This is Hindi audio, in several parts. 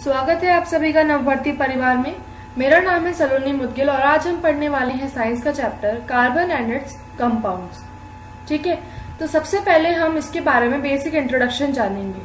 स्वागत है आप सभी का नवभर्ती परिवार में। मेरा नाम है सलोनी मुदगिल और आज हम पढ़ने वाले हैं साइंस का chapter carbon and its compounds. ठीक है, तो सबसे पहले हम इसके बारे में बेसिक इंट्रोडक्शन जानेंगे।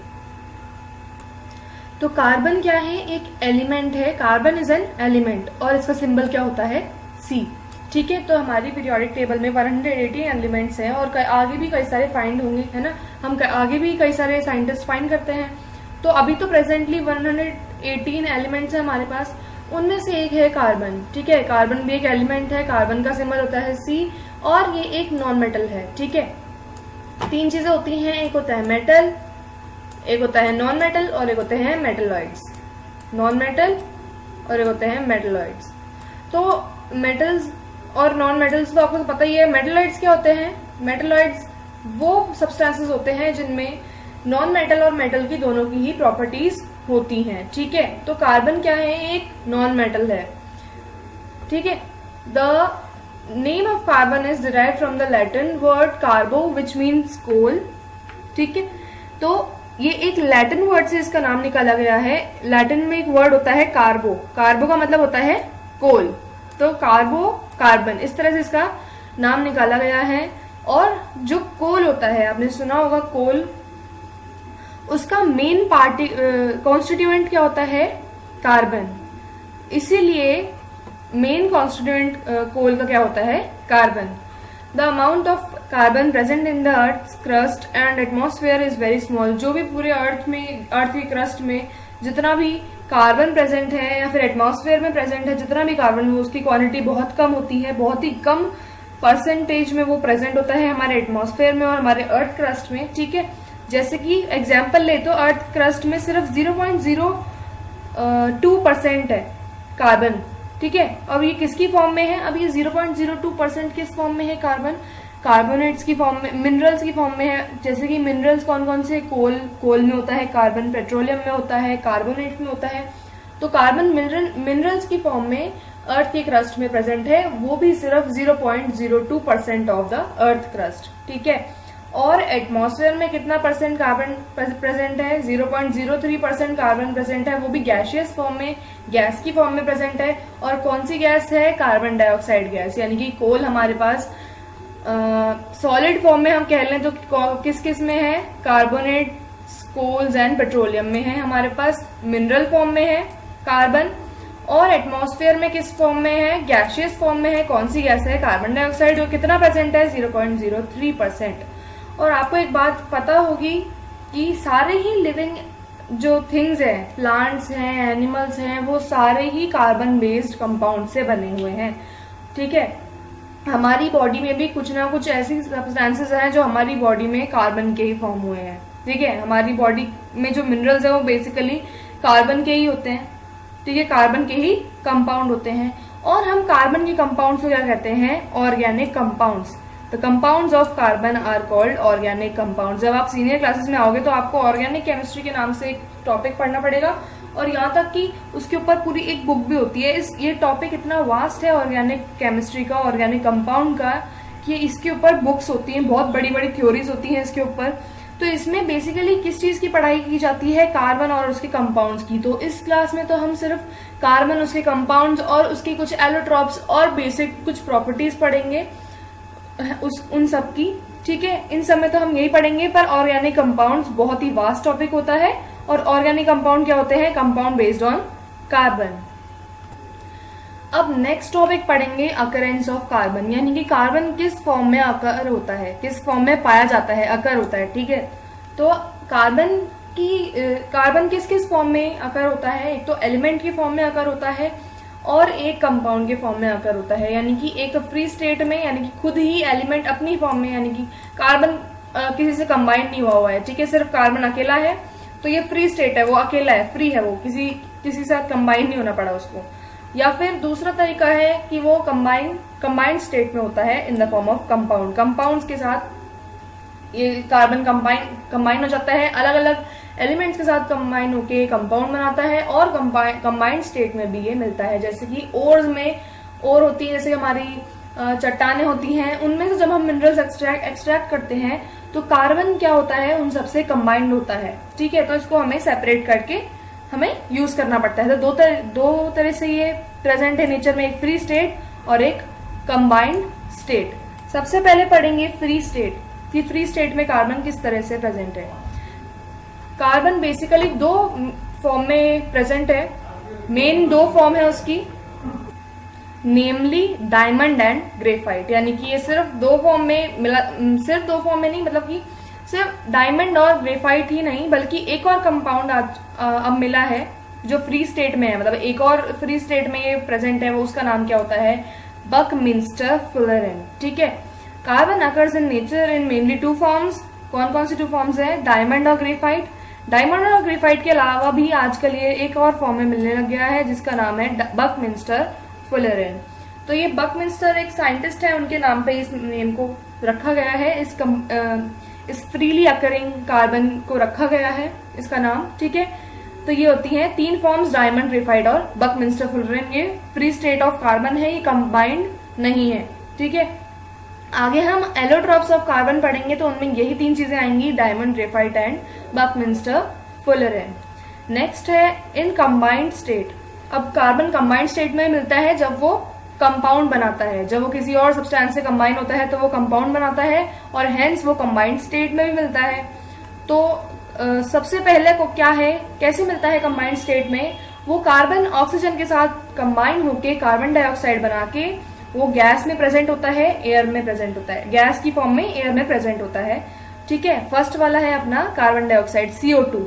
तो कार्बन क्या है? एक एलिमेंट है। कार्बन इज एन एलिमेंट और इसका सिंबल क्या होता है? सी। ठीक है, तो हमारी पीरियोडिक टेबल में 180 एलिमेंट्स हैं और आगे भी कई सारे फाइंड होंगे, है ना। हम आगे भी कई सारे साइंटिस्ट फाइंड करते हैं। तो अभी तो प्रेजेंटली 118 एलिमेंट्स है हमारे पास, उनमें से एक है कार्बन। ठीक है, कार्बन भी एक एलिमेंट है। कार्बन का सिंबल होता है सी और ये एक नॉन मेटल है। ठीक है, तीन चीजें होती हैं, एक होता है मेटल, एक होता है नॉन मेटल और एक होते हैं मेटलॉइड्स। नॉन मेटल और एक होते हैं मेटलॉइड्स। तो मेटल्स और नॉन मेटल्स तो आपको पता ही है। मेटलॉइड्स क्या होते हैं? मेटलॉइड्स वो सब्सटेंसेस होते हैं जिनमें नॉन मेटल और मेटल की दोनों की ही प्रॉपर्टीज होती हैं। ठीक है, तो कार्बन क्या है? एक नॉन मेटल है। ठीक है, the name of carbon is derived from the Latin word carbo which means coal. ठीक है, तो ये एक लैटिन वर्ड से इसका नाम निकाला गया है। लैटिन में एक वर्ड होता है कार्बो। कार्बो का मतलब होता है कोल, तो कार्बो कार्बन, इस तरह से इसका नाम निकाला गया है। और जो कोल होता है, आपने सुना होगा कोल, उसका मेन पार्टी कॉन्स्टिट्यूएंट क्या होता है? कार्बन। इसीलिए मेन कॉन्स्टिट्यूएंट कोल का क्या होता है? Carbon. The amount of carbon present in the earth crust and atmosphere is very small. जो भी पूरे अर्थ की क्रस्ट में जितना भी कार्बन प्रेजेंट है या फिर एटमॉस्फेयर में प्रेजेंट है, जितना भी कार्बन वो उसकी क्वांटिटी बहुत कम होती है। बहुत ही कम परसेंटेज में वो प्रेजेंट होता है हमारे एटमॉस्फेयर में और हमारे अर्थ क्रस्ट में। ठीक है, जैसे कि एग्जाम्पल ले तो अर्थ क्रस्ट में सिर्फ 0.02% है कार्बन। ठीक है, अब ये किसकी फॉर्म में है? अब ये 0.02% किस फॉर्म में है? कार्बन कार्बोनेट्स की फॉर्म में, मिनरल्स की फॉर्म में है। जैसे कि मिनरल्स कौन कौन से? कोल में होता है कार्बन, पेट्रोलियम में होता है, कार्बोनेट में होता है। तो कार्बन मिनरल्स की फॉर्म में अर्थ के क्रस्ट में प्रेजेंट है, वो भी सिर्फ 0.02% ऑफ द अर्थ क्रस्ट। ठीक है, और एटमॉस्फेयर में कितना परसेंट कार्बन प्रेजेंट है? 0.03% कार्बन प्रेजेंट है, वो भी गैसियस फॉर्म में, गैस की फॉर्म में प्रेजेंट है। और कौन सी गैस है? Carbon dioxide gas. यानी कि कोल हमारे पास सॉलिड फॉर्म में हम कह लें तो किस किस में है? कार्बोनेट, कोल्स एंड पेट्रोलियम में है हमारे पास। मिनरल फॉर्म में है कार्बन और एटमॉस्फेयर में किस फॉर्म में है? गैसियस फॉर्म में है। कौन सी गैस है? कार्बन डाइऑक्साइड, जो कितना प्रेजेंट है? 0.03%। और आपको एक बात पता होगी कि सारे ही लिविंग जो थिंग्स हैं, प्लांट्स हैं, एनिमल्स हैं, वो सारे ही कार्बन बेस्ड कंपाउंड से बने हुए हैं। ठीक है, हमारी बॉडी में भी कुछ ना कुछ ऐसी सब्सटेंसेस हैं जो हमारी बॉडी में कार्बन के ही फॉर्म हुए हैं। ठीक है, हमारी बॉडी में जो मिनरल्स है वो बेसिकली कार्बन के ही होते हैं। ठीक है, कार्बन के ही कंपाउंड होते हैं। और हम कार्बन के कंपाउंड्स को क्या कहते हैं? Organic compounds. The compounds of carbon are called organic compounds। जब आप सीनियर क्लासेस में आओगे तो आपको ऑर्गेनिक केमिस्ट्री के नाम से एक टॉपिक पढ़ना पड़ेगा और यहाँ तक कि उसके ऊपर पूरी एक बुक भी होती है। ये टॉपिक इतना वास्ट है ऑर्गेनिक केमिस्ट्री का, ऑर्गेनिक कंपाउंड का, कि इसके ऊपर बुक्स होती हैं, बहुत बड़ी बड़ी थ्योरीज होती हैं इसके ऊपर। तो इसमें बेसिकली किस चीज की पढ़ाई की जाती है? कार्बन और उसके कंपाउंड्स की। तो इस क्लास में तो हम सिर्फ कार्बन, उसके कंपाउंड्स और उसकी कुछ एलोट्रॉप्स और बेसिक कुछ प्रॉपर्टीज पढ़ेंगे उन सब की। ठीक है, इन सब में तो हम यही पढ़ेंगे, पर ऑर्गेनिक कंपाउंड्स बहुत ही वास्ट टॉपिक होता है। और ऑर्गेनिक कंपाउंड क्या होते हैं? Compound based on carbon. अब नेक्स्ट टॉपिक पढ़ेंगे अकरेंस ऑफ कार्बन, यानी कि कार्बन किस फॉर्म में अकर होता है, किस फॉर्म में पाया जाता है, अकर होता है। ठीक है, तो कार्बन किस किस फॉर्म में अकर होता है? एक तो एलिमेंट की फॉर्म में अकर होता है और एक कंपाउंड के फॉर्म में अकर होता है। यानी कि एक फ्री स्टेट में, यानी कि खुद ही एलिमेंट अपनी फॉर्म में, यानी कि कार्बन किसी से कंबाइन नहीं हुआ है। ठीक है, सिर्फ कार्बन अकेला है, तो ये फ्री स्टेट है, वो अकेला है, फ्री है, वो किसी साथ कंबाइन नहीं होना पड़ा उसको। या फिर दूसरा तरीका है कि वो कंबाइंड स्टेट में होता है in the form of compound. Compounds के साथ ये कार्बन कंबाइन हो जाता है, अलग अलग एलिमेंट्स के साथ कंबाइन होके कंपाउंड बनाता है और कंबाइंड स्टेट में भी ये मिलता है। जैसे कि ओर्स में ओर होती है, जैसे हमारी चट्टाने होती हैं, उनमें से जब हम मिनरल्स एक्सट्रैक्ट करते हैं तो कार्बन क्या होता है? उन सबसे कंबाइंड होता है। ठीक है, तो इसको हमें सेपरेट करके हमें यूज करना पड़ता है। तो दो तरह से ये प्रेजेंट है नेचर में, एक फ्री स्टेट और एक कंबाइंड स्टेट। सबसे पहले पढ़ेंगे फ्री स्टेट कि फ्री स्टेट में कार्बन किस तरह से प्रेजेंट है। कार्बन बेसिकली दो फॉर्म में प्रेजेंट है, मेन दो फॉर्म है उसकी, नेमली डायमंड एंड ग्रेफाइट। यानी कि ये सिर्फ दो फॉर्म में मिला, सिर्फ दो फॉर्म में नहीं, मतलब कि सिर्फ डायमंड और ग्रेफाइट ही नहीं बल्कि एक और कंपाउंड अब मिला है जो फ्री स्टेट में है, मतलब एक और फ्री स्टेट में ये प्रेजेंट है, वो उसका नाम क्या होता है, बकमिंस्टर फुलरेन। ठीक है। Carbon occurs in nature in mainly two forms. कौन कौन सी टू फॉर्म्स है, डायमंड और ग्रेफाइट। डायमंड और ग्रेफाइट के अलावा भी आजकल ये एक और फॉर्म में मिलने लग गया है जिसका नाम है बकमिंस्टर फुलरेन। तो ये बकमिंस्टर एक साइंटिस्ट है, उनके नाम पे इस नेम को रखा गया है, इस फ्रीली अकरिंग कार्बन को रखा गया है इसका नाम। ठीक है। तो ये होती हैं तीन फॉर्म्स, डायमंड, ग्रेफाइट और बकमिंस्टर फुलरेन। ये फ्री स्टेट ऑफ कार्बन है, ये कंबाइंड नहीं है। ठीक है। आगे हम एलोट्रॉप्स ऑफ कार्बन पढ़ेंगे तो उनमें यही तीन चीजें आएंगी, diamond, graphite and Buckminster fullerene. Next है इन कंबाइंड स्टेट। अब कार्बन कंबाइंड स्टेट में मिलता है जब वो कंपाउंड बनाता है, जब वो किसी और सब्सटेंस से कंबाइन होता है तो वो कंपाउंड बनाता है और हेंस वो कंबाइंड स्टेट में भी मिलता है। तो सबसे पहले को क्या है, कैसे मिलता है कंबाइंड स्टेट में, वो कार्बन ऑक्सीजन के साथ कंबाइन होके कार्बन डाइऑक्साइड बना के वो गैस में प्रेजेंट होता है, एयर में प्रेजेंट होता है, गैस की फॉर्म में एयर में प्रेजेंट होता है। ठीक है। फर्स्ट वाला है अपना कार्बन डाइऑक्साइड CO2।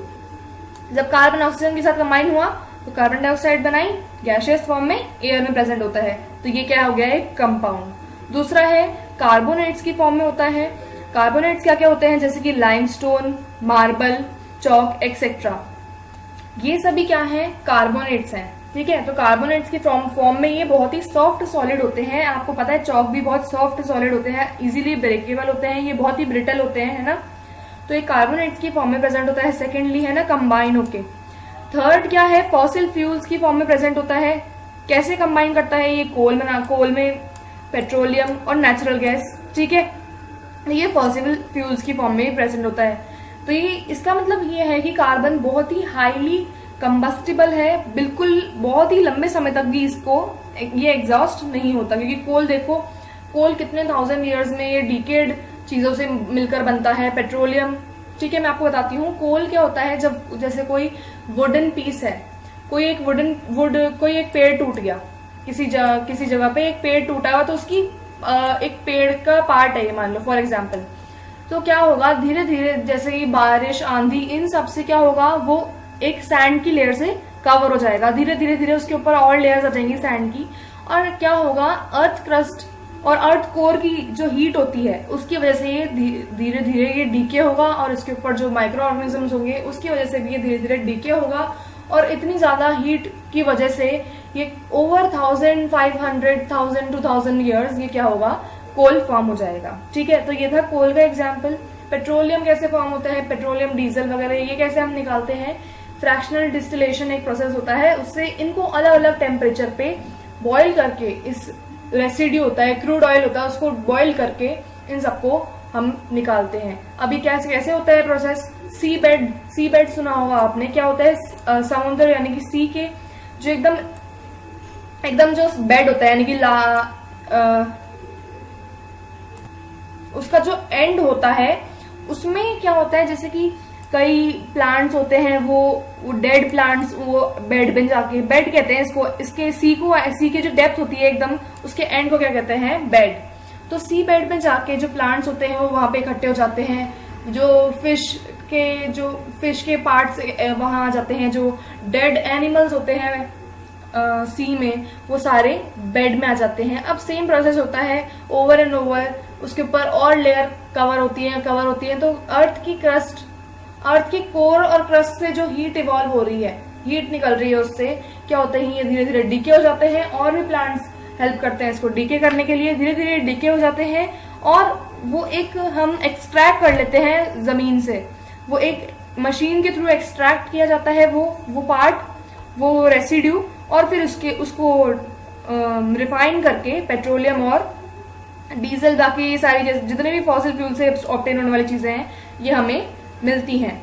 जब कार्बन ऑक्सीजन के साथ कंबाइन हुआ तो कार्बन डाइऑक्साइड बनाई, गैसियस फॉर्म में एयर में प्रेजेंट होता है, तो ये क्या हो गया, एक कंपाउंड। दूसरा है कार्बोनेट्स की फॉर्म में होता है। कार्बोनेट्स क्या क्या होते हैं, जैसे कि लाइमस्टोन, मार्बल, चौक एक्सेट्रा, ये सभी क्या है, कार्बोनेट्स हैं। ठीक है। तो कार्बोनेट्स की फॉर्म में ये बहुत ही सॉफ्ट सॉलिड होते हैं। आपको पता है चौक भी बहुत सॉफ्ट सॉलिड होते हैं, इजीली ब्रेकेबल होते हैं, ये बहुत ही ब्रिटल होते हैं, है ना। तो ये कार्बोनेट्स की फॉर्म में प्रेजेंट होता है। सेकेंडली है ना कंबाइन होके। थर्ड क्या है, फॉसिल फ्यूल्स की फॉर्म में प्रेजेंट होता है। कैसे कंबाइन करता है, ये कोल में पेट्रोलियम और नेचुरल गैस। ठीक है। ये फॉसिल फ्यूल्स की फॉर्म में प्रेजेंट होता है। तो ये इसका मतलब ये है कि कार्बन बहुत ही हाईली कंबस्टिबल है, बिल्कुल बहुत ही लंबे समय तक भी इसको ये एग्जॉस्ट नहीं होता, क्योंकि कोल देखो, कोल कितने 1000 ईयर्स में ये डिकेड चीजों से मिलकर बनता है। पेट्रोलियम, ठीक है, मैं आपको बताती हूँ कोल क्या होता है। जब जैसे कोई वुडन पीस है, कोई एक पेड़ टूट गया, किसी जगह पे एक पेड़ टूटा हुआ, तो उसकी एक पेड़ का पार्ट है ये, मान लो फॉर एग्जाम्पल, तो क्या होगा, धीरे धीरे जैसे कि बारिश, आंधी, इन सब से क्या होगा, वो एक सैंड की लेयर से कवर हो जाएगा। धीरे धीरे उसके ऊपर और लेयर्स आ जाएंगी सैंड की, और क्या होगा, अर्थ क्रस्ट और अर्थ कोर की जो हीट होती है उसकी वजह से ये धीरे धीरे ये डीके होगा, और इसके ऊपर जो माइक्रो ऑर्गेनिजम्स होंगे उसकी वजह से भी ये धीरे धीरे डीके होगा, और इतनी ज्यादा हीट की वजह से ये ओवर 1500 to 1000 ईयर्स ये क्या होगा, कोल फॉर्म हो जाएगा। ठीक है। तो ये था कोल का एग्जाम्पल। पेट्रोलियम कैसे फॉर्म होता है, पेट्रोलियम, डीजल वगैरह, ये कैसे हम निकालते हैं, फ्रैक्शनल डिस्टिलेशन एक प्रोसेस होता है, उससे इनको अलग अलग टेम्परेचर पे बॉईल करके, इस रेसिड्यू होता है, क्रूड ऑयल होता है, उसको बॉईल करके इन सबको हम निकालते हैं। अभी कैसे होता है प्रोसेस, सी बेड सुना होगा आपने, क्या होता है, समुद्र यानी कि सी के जो एकदम जो बेड होता है, यानी कि उसका जो एंड होता है उसमें क्या होता है, जैसे कि कई प्लांट्स होते हैं वो डेड प्लांट्स वो बेड में जाके, बेड कहते हैं इसको, इसके सी की जो डेप्थ होती है एकदम, उसके एंड को क्या कहते हैं, बेड। तो सी बेड में जाके जो प्लांट्स होते हैं वो वहां पे इकट्ठे हो जाते हैं, जो फिश के पार्ट्स वहां आ जाते हैं, जो डेड एनिमल्स होते हैं सी में, वो सारे बेड में आ जाते हैं। अब सेम प्रोसेस होता है ओवर एंड ओवर, उसके ऊपर और लेयर कवर होती है। तो अर्थ की कोर और क्रस्ट से जो हीट इवॉल्व हो रही है, हीट निकल रही है, उससे क्या होता है, ये धीरे धीरे डीके हो जाते हैं, और भी प्लांट्स हेल्प करते हैं इसको डीके करने के लिए, धीरे धीरे डीके हो जाते हैं, और वो एक हम एक्सट्रैक्ट कर लेते हैं जमीन से, वो एक मशीन के थ्रू एक्सट्रैक्ट किया जाता है वो पार्ट, वो रेसिड्यू, और फिर उसको रिफाइन करके पेट्रोलियम और डीजल, बाकी सारी जितने भी फॉसिल फ्यूल से ऑब्टेन होने वाली चीजें हैं ये हमें मिलती हैं।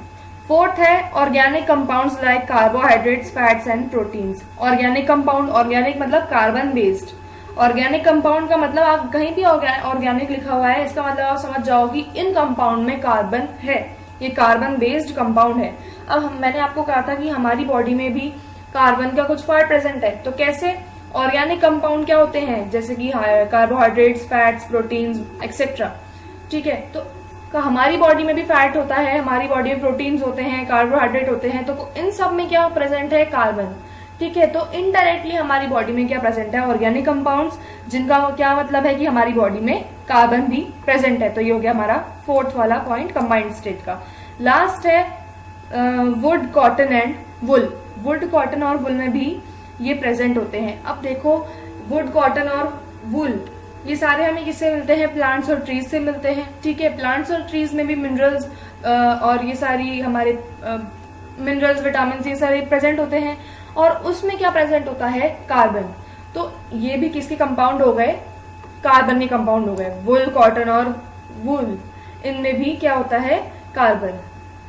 फोर्थ है organic compounds like carbohydrates, fats and proteins. Organic compound, organic मतलब कार्बन बेस्ड। ऑर्गेनिक कंपाउंड का मतलब आप कहीं भी ऑर्गेनिक लिखा हुआ है, इसका मतलब आप समझ जाओ कि इन कंपाउंड में कार्बन है, ये कार्बन बेस्ड कंपाउंड है। अब मैंने आपको कहा था कि हमारी बॉडी में भी कार्बन का कुछ पार्ट प्रेजेंट है, तो कैसे? ऑर्गेनिक कंपाउंड क्या होते हैं, जैसे कि कार्बोहाइड्रेट्स, फैट्स, प्रोटीन्स एक्सेट्रा। ठीक है, तो हमारी बॉडी में भी फैट होता है, हमारी बॉडी में प्रोटीन्स होते हैं, कार्बोहाइड्रेट होते हैं, तो इन सब में क्या प्रेजेंट है? कार्बन। ठीक है, तो इनडायरेक्टली हमारी बॉडी में क्या प्रेजेंट है? ऑर्गेनिक कंपाउंड्स, जिनका क्या मतलब है कि हमारी बॉडी में कार्बन भी प्रेजेंट है। तो ये हो गया हमारा फोर्थ वाला पॉइंट कंबाइंड स्टेट का। लास्ट है wood, cotton and wool. Wood, cotton और वुल में भी ये प्रेजेंट होते हैं। अब देखो, वुड, कॉटन और वुल ये सारे हमें किससे मिलते हैं? प्लांट्स और ट्रीज से मिलते हैं। ठीक है, प्लांट्स और ट्रीज में भी मिनरल्स और ये सारी हमारे मिनरल्स, विटामिन, ये सारे प्रेजेंट होते हैं। और उसमें क्या प्रेजेंट होता है? कार्बन। तो ये भी किसके कंपाउंड हो गए? कार्बन के कंपाउंड हो गए। वुल, कॉटन और वुल, इनमें भी क्या होता है? कार्बन।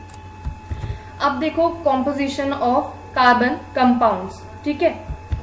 अब देखो कॉम्पोजिशन ऑफ कार्बन कंपाउंड्स। ठीक है,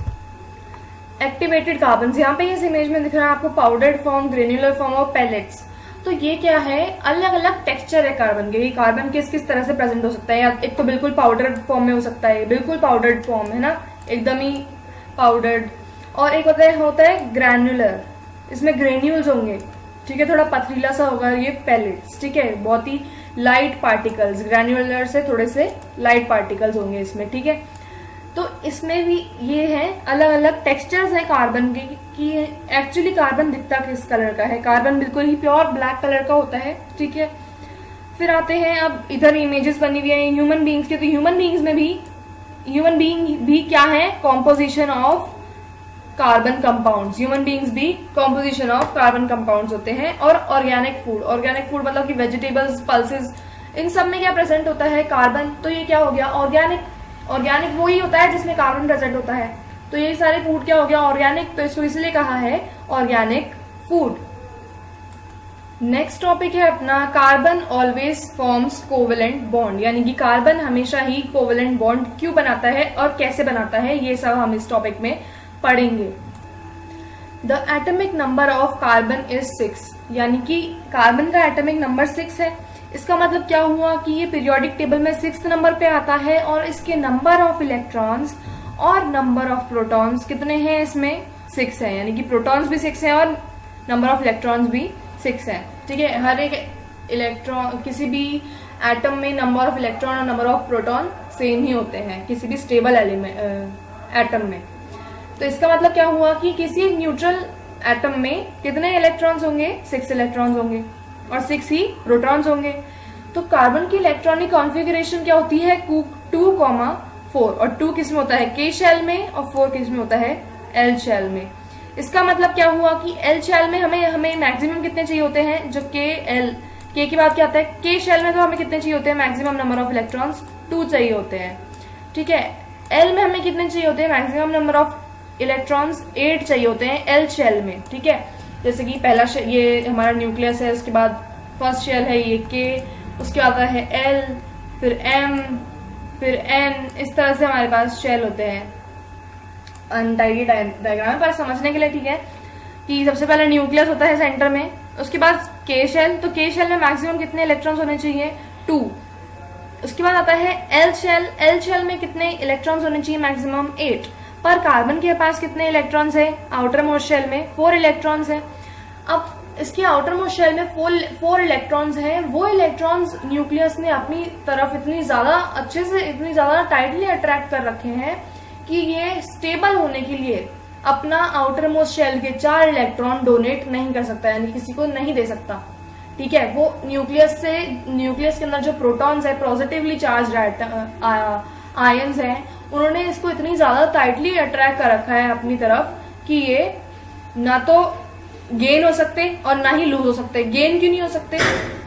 एक्टिवेटेड कार्बन, यहाँ पे इस इमेज में दिख रहा है आपको पाउडर्ड फॉर्म, ग्रेन्युलर फॉर्म और पैलेट्स। तो ये क्या है? अलग अलग टेक्सचर है कार्बन के। कार्बन किस किस तरह से प्रेजेंट हो सकता है? एक तो बिल्कुल पाउडर्ड फॉर्म में हो सकता है, बिल्कुल पाउडर्ड फॉर्म है ना, एकदम ही पाउडर्ड। और एक होता है ग्रैन्युलर, इसमें ग्रेन्यूल्स होंगे। ठीक है, थोड़ा पथरीला सा होगा ये पैलेट्स। ठीक है, बहुत ही लाइट पार्टिकल्स, ग्रैन्युलर से थोड़े से लाइट पार्टिकल्स होंगे इसमें। ठीक है, तो इसमें भी ये है अलग अलग टेक्सचर्स हैं कार्बन के कि एक्चुअली कार्बन दिखता किस कलर का है। कार्बन बिल्कुल ही प्योर ब्लैक कलर का होता है। ठीक है, फिर आते हैं, अब इधर इमेजेस बनी हुई है ह्यूमन बींग्स के। तो ह्यूमन बींग्स में भी, ह्यूमन बींग भी क्या है? Composition of carbon compounds. Human beings भी कॉम्पोजिशन ऑफ कार्बन कंपाउंड्स होते हैं। और ऑर्गेनिक फूड, ऑर्गेनिक फूड मतलब कि वेजिटेबल्स, पल्सेस, इन सब में क्या प्रेजेंट होता है? कार्बन। तो ये क्या हो गया? ऑर्गेनिक। ऑर्गेनिक वो ही होता है जिसमें कार्बन प्रेजेंट होता है। तो ये सारे फूड क्या हो गया? ऑर्गेनिक। तो इसको इसलिए कहा है ऑर्गेनिक फूड। नेक्स्ट टॉपिक है अपना, carbon always forms covalent bond, यानी कि कार्बन हमेशा ही कोवेलेंट बॉन्ड क्यों बनाता है और कैसे बनाता है, ये सब हम इस टॉपिक में पढ़ेंगे। The atomic number of carbon is 6, यानी कि कार्बन का एटॉमिक नंबर 6 है। इसका मतलब क्या हुआ कि ये पीरियोडिक टेबल में 6th नंबर पे आता है। और इसके नंबर ऑफ इलेक्ट्रॉन्स और नंबर ऑफ प्रोटॉन्स कितने हैं? इसमें 6 है, यानी कि प्रोटॉन्स भी 6 हैं और नंबर ऑफ इलेक्ट्रॉन्स भी 6 है। ठीक है, हर एक इलेक्ट्रॉन, किसी भी एटम में नंबर ऑफ इलेक्ट्रॉन और नंबर ऑफ प्रोटॉन सेम ही होते हैं, किसी भी स्टेबल एटम में। तो इसका मतलब क्या हुआ कि किसी न्यूट्रल एटम में कितने इलेक्ट्रॉन्स होंगे? 6 इलेक्ट्रॉन्स होंगे और 6 ही प्रोटॉन्स होंगे। तो कार्बन की इलेक्ट्रॉनिक कॉन्फ़िगरेशन क्या होती है? 2,4। और 2 किस में होता है? K शेल में, और 4 किस में होता है? L शेल में। इसका मतलब क्या हुआ कि L शेल में हमें मैक्सिमम कितने चाहिए होते हैं? जो K की बात क्या आता है? K शेल में तो हमें कितने चाहिए होते हैं? मैक्सिमम नंबर ऑफ इलेक्ट्रॉन्स 2 चाहिए होते हैं। ठीक है, L में हमें कितने चाहिए होते हैं? मैक्सिमम नंबर ऑफ इलेक्ट्रॉन्स 8 चाहिए होते हैं L शेल में। ठीक है, जैसे कि पहला ये हमारा न्यूक्लियस है, उसके बाद फर्स्ट शेल है ये K, उसके बाद आता है L, फिर M, फिर N, इस तरह से हमारे पास शेल होते हैं। अनटाइडी डायग्राम पर समझने के लिए ठीक है कि सबसे पहले न्यूक्लियस होता है सेंटर में, उसके बाद K शेल। तो K शेल में मैक्सिमम कितने इलेक्ट्रॉन्स होने चाहिए? 2। उसके बाद आता है L शेल। L शेल में कितने इलेक्ट्रॉन्स होने चाहिए? मैक्सिमम 8। पर कार्बन के पास कितने इलेक्ट्रॉन्स है? आउटर मोस्ट शेल में 4 इलेक्ट्रॉन्स है। अब इसके आउटर मोस्ट शेल में 4 इलेक्ट्रॉन्स हैं। वो इलेक्ट्रॉन्स न्यूक्लियस ने अपनी तरफ इतनी ज्यादा अच्छे से, इतनी ज्यादा टाइटली अट्रैक्ट कर रखे हैं कि ये स्टेबल होने के लिए अपना आउटर मोस्ट शेल के 4 इलेक्ट्रॉन डोनेट नहीं कर सकता, यानी किसी को नहीं दे सकता। ठीक है, वो न्यूक्लियस के अंदर जो प्रोटॉन्स है, पॉजिटिवली चार्ज आयंस हैं, उन्होंने इसको इतनी ज्यादा टाइटली अट्रैक्ट कर रखा है अपनी तरफ कि ये ना तो गेन हो सकते और ना ही लूज हो सकते। गेन क्यों नहीं हो सकते?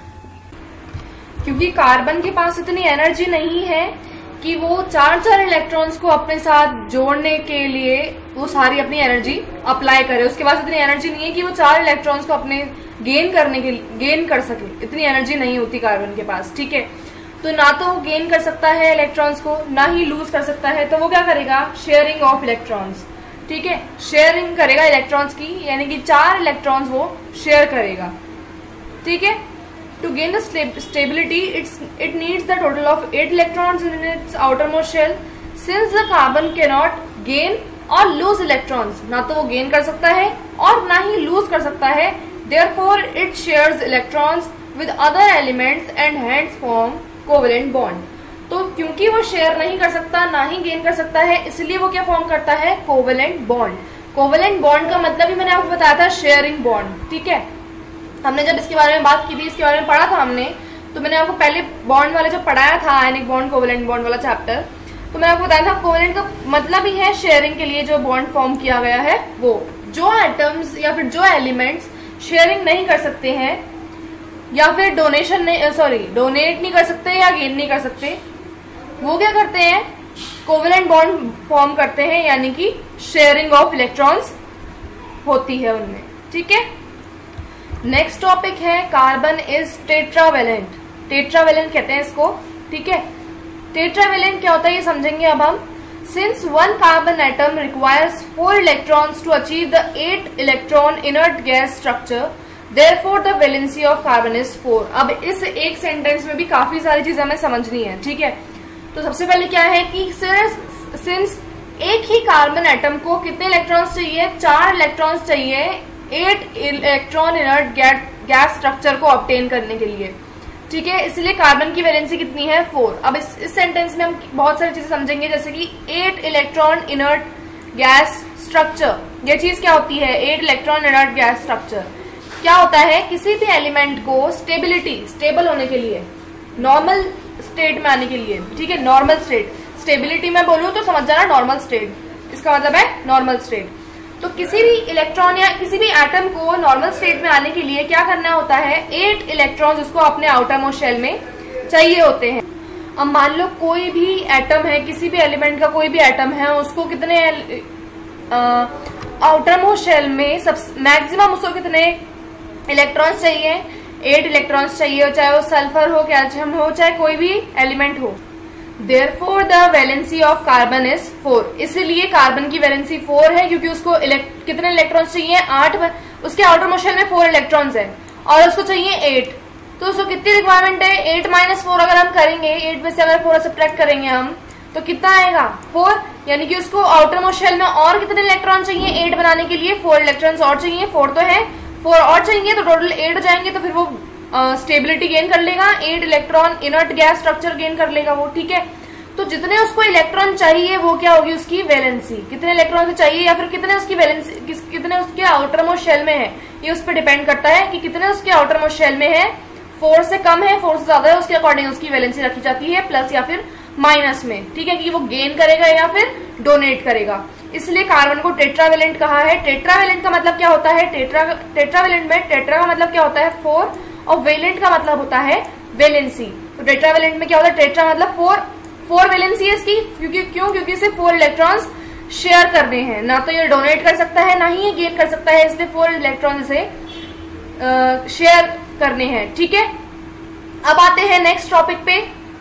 क्योंकि कार्बन के पास इतनी एनर्जी नहीं है कि वो 4 इलेक्ट्रॉन्स को अपने साथ जोड़ने के लिए वो सारी अपनी एनर्जी अप्लाई करे। उसके पास इतनी एनर्जी नहीं है कि वो 4 इलेक्ट्रॉन्स को अपने गेन कर सके, इतनी एनर्जी नहीं होती कार्बन के पास। ठीक है, तो ना तो वो गेन कर सकता है इलेक्ट्रॉन्स को, ना ही लूज कर सकता है, तो वो क्या करेगा, शेयरिंग ऑफ इलेक्ट्रॉन्स, ठीक है, शेयरिंग करेगा इलेक्ट्रॉन्स की, यानी कि 4 इलेक्ट्रॉन्स वो शेयर करेगा, ठीक है। To gain the stability it needs the total of 8 electrons in its outermost shell. Since the carbon cannot gain और लूज इलेक्ट्रॉन्स, ना तो वो गेन कर सकता है और ना ही लूज कर सकता है, therefore it shares electrons with other elements and hence form covalent bond. तो क्योंकि वो शेयर नहीं कर सकता, ना ही गेन कर सकता है, इसलिए वो क्या फॉर्म करता है, कोवेलेंट बॉन्ड। कोवेलेंट बॉन्ड का मतलब ही मैंने आपको बताया था, शेयरिंग बॉन्ड, ठीक है। हमने जब इसके बारे में बात की थी, इसके बारे में पढ़ा था हमने, तो मैंने आपको पहले बॉन्ड वाले जो पढ़ाया था, आयनिक बॉन्ड कोवेलेंट बॉन्ड वाला चैप्टर, तो मैंने आपको बताया था कोवेलेंट का मतलब ही है शेयरिंग के लिए जो बॉन्ड फॉर्म किया गया है वो। जो एटम्स या फिर जो एलिमेंट्स शेयरिंग नहीं कर सकते हैं या फिर डोनेट नहीं कर सकते या गेन नहीं कर सकते, वो क्या करते हैं, कोवेलेंट बॉन्ड फॉर्म करते हैं, यानी कि शेयरिंग ऑफ इलेक्ट्रॉन्स होती है उनमें, ठीक है। नेक्स्ट टॉपिक है कार्बन इज टेट्रावेलेंट। टेट्रावेलेंट कहते हैं इसको, ठीक है। टेट्रावेलेंट क्या होता है ये समझेंगे अब हम। Since one carbon atom requires 4 electrons to achieve the 8 electron inert gas structure, therefore the valency of carbon is 4। अब इस एक सेंटेंस में भी काफी सारी चीजें हमें समझनी है, ठीक है। तो सबसे पहले क्या है कि सिंस एक ही कार्बन एटम को कितने इलेक्ट्रॉन्स चाहिए, 4 इलेक्ट्रॉन्स चाहिए 8 इलेक्ट्रॉन इनर्ट गैस स्ट्रक्चर को ऑब्टेन करने के लिए, ठीक है। इसलिए कार्बन की वैलेंसी कितनी है, 4। अब इस सेंटेंस में हम बहुत सारी चीजें समझेंगे, जैसे कि 8 इलेक्ट्रॉन इनर्ट गैस स्ट्रक्चर, ये चीज क्या होती है, 8 इलेक्ट्रॉन इनर्ट गैस स्ट्रक्चर क्या होता है, किसी भी एलिमेंट को स्टेबल होने के लिए, नॉर्मल स्टेट में आने के लिए, ठीक है, नॉर्मल स्टेट, स्टेबिलिटी में बोलूं तो समझ जाना नॉर्मल स्टेट, इसका मतलब है नॉर्मल स्टेट। तो किसी भी इलेक्ट्रॉन या किसी भी एटम को नॉर्मल स्टेट में आने के लिए क्या करना होता है, 8 इलेक्ट्रॉन्स उसको अपने आउटर मोस्ट शेल में चाहिए होते हैं। अब मान लो कोई भी एटम है, किसी भी एलिमेंट का कोई भी एटम है, उसको कितने आउटर मोस्ट शेल में मैक्सिमम उसको कितने इलेक्ट्रॉन्स चाहिए, 8 इलेक्ट्रॉन्स चाहिए, चाहे वो सल्फर हो, कैल्शियम हो, चाहे कोई भी एलिमेंट हो। Therefore the valency of carbon is 4। इसलिए कार्बन की वैलेंसी 4 है, क्योंकि उसको कितने इलेक्ट्रॉन्स चाहिए, 8, उसके आउटर मोस्ट शेल में 4 इलेक्ट्रॉन्स है और उसको चाहिए 8, तो उसको कितनी रिक्वायरमेंट है, 8 - 4 अगर हम करेंगे, 8 में से अगर 4 सब्ट्रैक्ट करेंगे हम, तो कितना आएगा, 4, यानी कि उसको आउटर मोस्ट शेल में और कितने इलेक्ट्रॉन चाहिए, 8 बनाने के लिए 4 इलेक्ट्रॉन्स और चाहिए, 4 तो है, 4 और चाहिए, तो टोटल 8 हो जाएंगे, तो फिर वो स्टेबिलिटी गेन कर लेगा, 8 electron inert gas structure gain कर लेगा वो, ठीक है। तो जितने उसको इलेक्ट्रॉन चाहिए वो क्या होगी, उसकी वैलेंसी, कितने इलेक्ट्रॉन चाहिए या फिर कितने उसकी वैलेंसी, कितने उसके आउटर मोस्ट शेल में है, ये उस पर डिपेंड करता है कि कितने उसके आउटर मोस्ट शेल में है। 4 से कम है, 4 से ज्यादा है, उसके अकॉर्डिंग उसकी वैलेंसी रखी जाती है, प्लस या फिर माइनस में, ठीक है, कि वो गेन करेगा या फिर डोनेट करेगा। इसलिए कार्बन को टेट्रावेलेंट कहा है। टेट्रावेलेंट का मतलब क्या होता है, टेट्रावेलेंट में टेट्रा का मतलब क्या होता है, 4, और वेलेंट का मतलब होता है वैलेंसी। तो टेट्रावेलेंट में क्या होता है, टेट्रा मतलब 4 वैलेंसी है इसकी, क्योंकि इसे 4 इलेक्ट्रॉन्स शेयर करने हैं, ना तो ये डोनेट कर सकता है ना ही ये गेन कर सकता है, इसलिए 4 इलेक्ट्रॉन इसे शेयर करने हैं, ठीक है। अब आते हैं नेक्स्ट टॉपिक पे,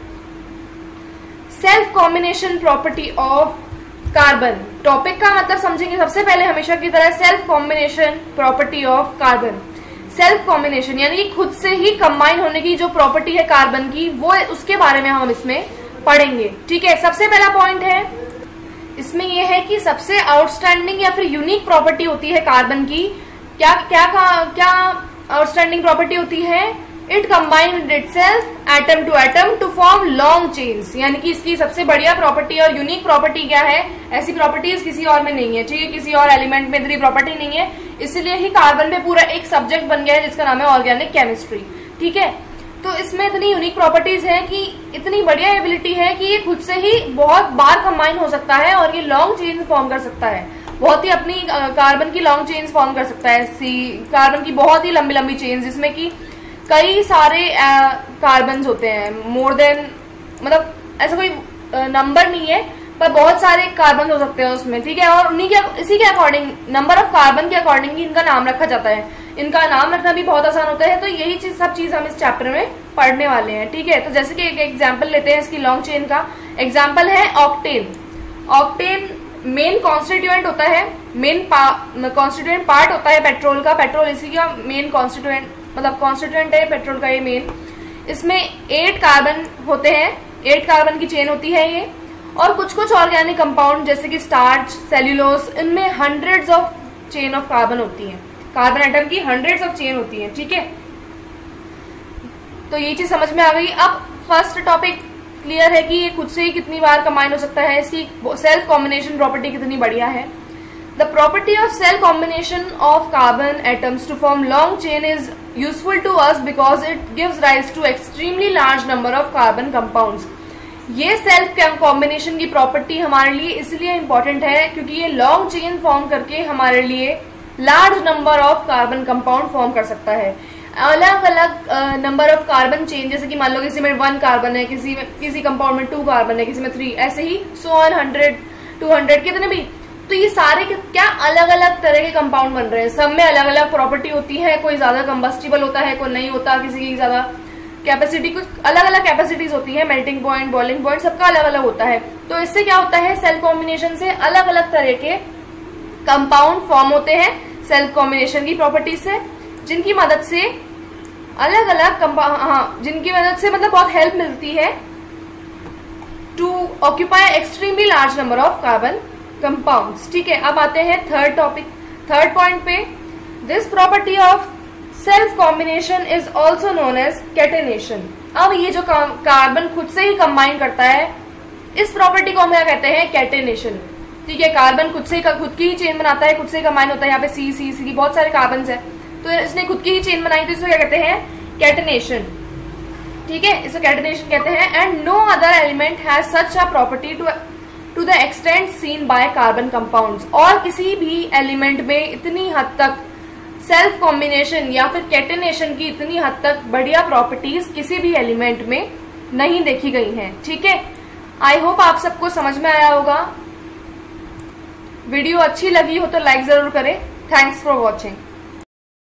self combination property of carbon. Topic का मतलब समझेंगे सबसे पहले हमेशा की तरह, self combination property of carbon. Self combination यानी कि खुद से ही कंबाइन होने की जो प्रॉपर्टी है कार्बन की, वो उसके बारे में हम इसमें पढ़ेंगे, ठीक है। सबसे पहला पॉइंट है इसमें यह है कि सबसे आउटस्टैंडिंग या फिर यूनिक प्रॉपर्टी होती है कार्बन की, क्या आउटस्टैंडिंग प्रॉपर्टी होती है, it combine itself atom to atom to form long chains. यानी कि इसकी सबसे बढ़िया प्रॉपर्टी और यूनिक प्रॉपर्टी क्या है, ऐसी प्रॉपर्टीज किसी और में नहीं है, ठीक है, किसी और एलिमेंट में इतनी प्रॉपर्टी नहीं है, इसलिए ही कार्बन पे पूरा एक सब्जेक्ट बन गया है जिसका नाम है ऑर्गेनिक केमिस्ट्री, ठीक है। तो इसमें इतनी यूनिक प्रॉपर्टीज है कि इतनी बढ़िया एबिलिटी है कि ये खुद से ही बहुत बार कंबाइन हो सकता है और ये लॉन्ग चेन फॉर्म कर सकता है, बहुत ही अपनी कार्बन की लॉन्ग चेन्स फॉर्म कर सकता है, कार्बन की बहुत ही लंबी लंबी चेन्स, जिसमें कि कई सारे कार्बन होते हैं, मोर देन, मतलब ऐसा कोई नंबर नहीं है, पर बहुत सारे कार्बन हो सकते हैं उसमें, ठीक है। और उन्हीं के इसी के अकॉर्डिंग, नंबर ऑफ कार्बन के अकॉर्डिंग ही इनका नाम रखा जाता है। इनका नाम रखना भी बहुत आसान होता है। तो यही चीज सब चीज हम इस चैप्टर में पढ़ने वाले हैं, ठीक है। तो जैसे कि एक एग्जाम्पल लेते हैं इसकी लॉन्ग चेन का। एग्जाम्पल है ऑक्टेन। ऑक्टेन मेन कॉन्स्टिट्यूएंट होता है, मेन कॉन्स्टिट्यूएंट पार्ट होता है पेट्रोल का। पेट्रोल इसी का मेन कॉन्स्टिट्यूएंट मतलब कॉन्स्टिट्यूएंट है पेट्रोल का ये मेन। इसमें 8 कार्बन होते हैं, 8 कार्बन की चेन होती है ये। और कुछ कुछ ऑर्गेनिक कंपाउंड जैसे कि स्टार्च, सेल्यूलोज, इनमें hundreds of chain of carbon होती है। कार्बन एटम की हंड्रेड्स ऑफ चेन होती है, ठीक है। तो ये चीज समझ में आ गई। अब फर्स्ट टॉपिक क्लियर है कि ये खुद से ही कितनी बार कंबाइन हो सकता है, इसकी सेल्फ कॉम्बिनेशन प्रॉपर्टी कितनी बढ़िया है। The property of self combination of carbon atoms to form long chain is useful to us because it gives rise to extremely large number of carbon compounds. ये सेल्फ कॉम्बिनेशन की प्रॉपर्टी हमारे लिए इसलिए इंपॉर्टेंट है क्योंकि ये लॉन्ग चेन फॉर्म करके हमारे लिए large number of carbon compound form कर सकता है। अलग अलग नंबर ऑफ कार्बन चेन, जैसे कि मान लो किसी में 1 कार्बन है, किसी कंपाउंड में 2 कार्बन है, किसी में 3, ऐसे ही 100, 100, 200 कितने भी। तो ये सारे क्या अलग अलग तरह के कंपाउंड बन रहे हैं, सब में अलग अलग प्रॉपर्टी होती है। कोई ज्यादा कंबस्टिबल होता है, कोई नहीं होता, किसी की ज्यादा कैपेसिटी, कुछ अलग अलग कैपेसिटीज होती है, मेल्टिंग पॉइंट, बॉइलिंग पॉइंट, सबका अलग अलग होता है। तो इससे क्या होता है, सेल कॉम्बिनेशन से अलग अलग तरह के कंपाउंड फॉर्म होते हैं सेल्फ कॉम्बिनेशन की प्रॉपर्टी से, जिनकी मदद से अलग अलग जिनकी मदद से मतलब बहुत हेल्प मिलती है to occupy extremely large number of carbon compounds, ठीक है। अब आते हैं थर्ड पॉइंट पे। This property of self combination is also known as catenation. अब ये जो कार्बन खुद से ही कंबाइन करता है, इस प्रॉपर्टी को हम क्या कहते हैं, कैटेनेशन, ठीक है। कार्बन खुद की ही चेन बनाता है, खुद से ही कंबाइन होता है। यहाँ पे सी की बहुत सारे कार्बन है, तो इसने खुद की ही चेन बनाई, तो इसको क्या कहते हैं, कैटेनेशन, ठीक है। इसको कैटेनेशन कहते हैं। And no other element has such a property to the extent seen by carbon compounds. और किसी भी एलिमेंट में इतनी हद तक सेल्फ कॉम्बिनेशन या फिर कैटेनेशन की इतनी हद तक बढ़िया प्रॉपर्टीज किसी भी एलिमेंट में नहीं देखी गई हैं, ठीक है। आई होप आप सबको समझ में आया होगा। वीडियो अच्छी लगी हो तो लाइक जरूर करें। Thanks for watching.